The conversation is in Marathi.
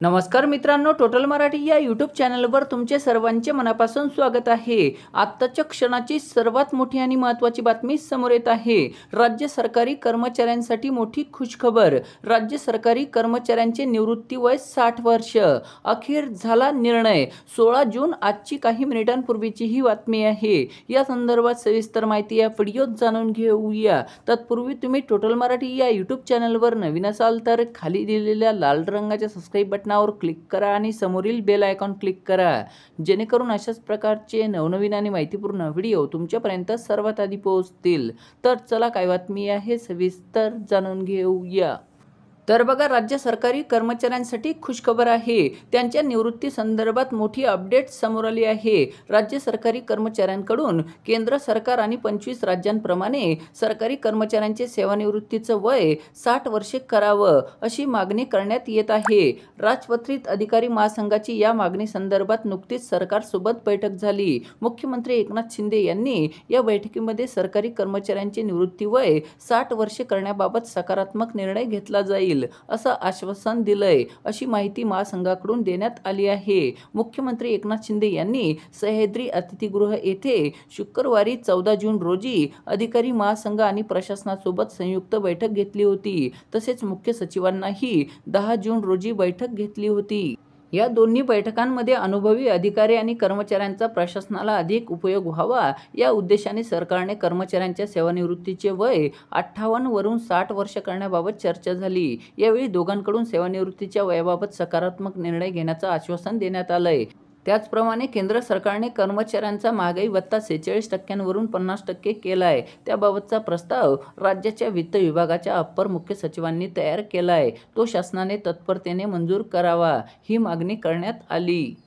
नमस्कार मित्रांनो, टोटल मराठी या यूट्यूब चॅनलवर तुमचे सर्वांचे मनापासून स्वागत आहे। आत्ताच्या क्षणाची सर्वात मोठी आणि महत्त्वाची बातमी समोर येत आहे। राज्य सरकारी कर्मचाऱ्यांसाठी मोठी खुशखबर। राज्य सरकारी कर्मचाऱ्यांचे निवृत्ती वय 60 वर्ष। अखेर झाला निर्णय। 16 जून आजची काही मिनिटांपूर्वीची ही बातमी आहे। या संदर्भात सविस्तर माहिती या व्हिडिओत जाणून घेऊया। तत्पूर्वी तुम्ही टोटल मराठी या यूट्यूब चॅनलवर नवीन असाल तर खाली दिलेल्या लाल रंगाच्या सबस्क्राइब बटनावर क्लिक करा आणि समोरील बेल आयकॉन क्लिक करा, जेणेकरून अशाच प्रकारचे नवनवीन आणि माहितीपूर्ण व्हिडिओ तुमच्यापर्यंत सर्वात आधी पोहोचतील। तर चला काय बातमी आहे सविस्तर जाणून घेऊया। तर बघा, राज्य सरकारी कर्मचाऱ्यांसाठी खुशखबर आहे। त्यांच्या निवृत्ती संदर्भात मोठी अपडेट समोर आली आहे। राज्य सरकारी कर्मचाऱ्यांकडून केंद्र सरकार आणि 25 राज्यांप्रमाणे सरकारी कर्मचाऱ्यांचे सेवानिवृत्तीचं वय 60 वर्षे करावं अशी मागणी करण्यात येत आहे। राजपत्रित अधिकारी महासंघाची या मागणी संदर्भात नुकतीच सरकारसोबत बैठक झाली। मुख्यमंत्री एकनाथ शिंदे यांनी या बैठकीमध्ये सरकारी कर्मचाऱ्यांचे निवृत्ती वय 60 वर्षे करण्याबाबत सकारात्मक निर्णय घेतला जाईल असं आश्वासन दिलंय, अशी माहिती महासंघाकडून देण्यात आली आहे। मुख्यमंत्री एकनाथ शिंदे यांनी सह्याद्री अतिथीगृह येथे शुक्रवारी 14 जून रोजी अधिकारी महासंघ आणि प्रशासनासोबत संयुक्त बैठक घेतली होती। तसेच मुख्य सचिवांनाही 10 जून रोजी बैठक घेतली होती। या दोन्ही बैठकांमध्ये अनुभवी अधिकारी आणि कर्मचाऱ्यांचा प्रशासनाला अधिक उपयोग व्हावा या उद्देशाने सरकारने कर्मचाऱ्यांच्या सेवानिवृत्तीचे वय 58 वरून 60 वर्ष करण्याबाबत चर्चा झाली। यावेळी दोघांकडून सेवानिवृत्तीच्या वयाबाबत सकारात्मक निर्णय घेण्याचं आश्वासन देण्यात आलंय। त्याचप्रमाणे केंद्र सरकारने कर्मचाऱ्यांचा महागाई भत्ता 46% वरून 50% केलाय। त्याबाबतचा प्रस्ताव राज्याच्या वित्त विभागाच्या अप्पर मुख्य सचिवांनी तयार केलाय। तो शासनाने तत्परतेने मंजूर करावा, ही मागणी करण्यात आली।